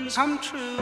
dreams come true.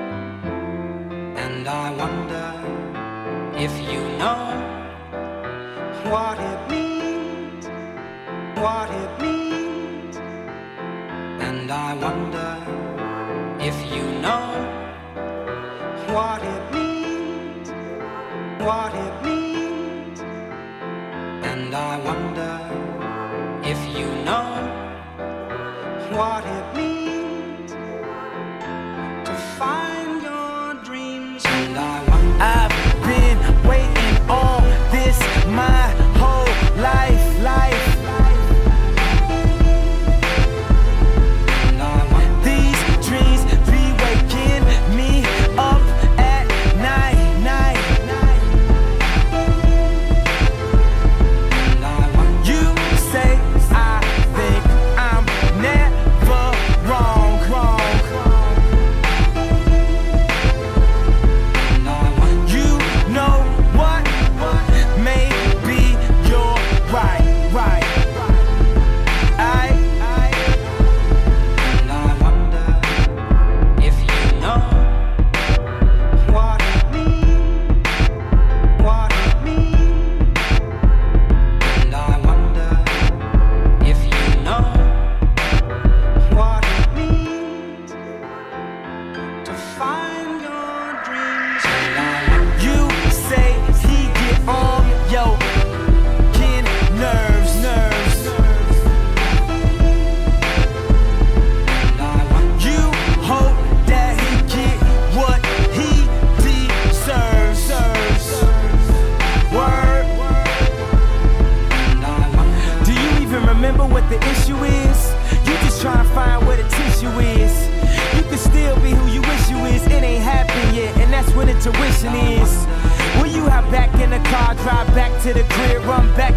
And I wonder if you know what it means, what it means. And I wonder if you know what it means, what it means. And I wonder if you know what it means to find your dreams. And I wonder, I've been waiting on this my whole life. and I wonder, These dreams be waking me up at night. and I wonder, You say I think I'm never wrong. and I wonder, You know what? Maybe you're right. and I wonder if you know what it means, what it means. And I wonder if you know what it means to find your dreams. And I wonder, You say he get on your kin nerves. and I wonder, You hope that he get what he deserves. Word. and I wonder, Do you even remember what the issue is? You just try and find where the tissue is. You can still be who you wish you is. It ain't happened yet, and that's when intuition is. Will you hop back in the car, drive back to the crib, run back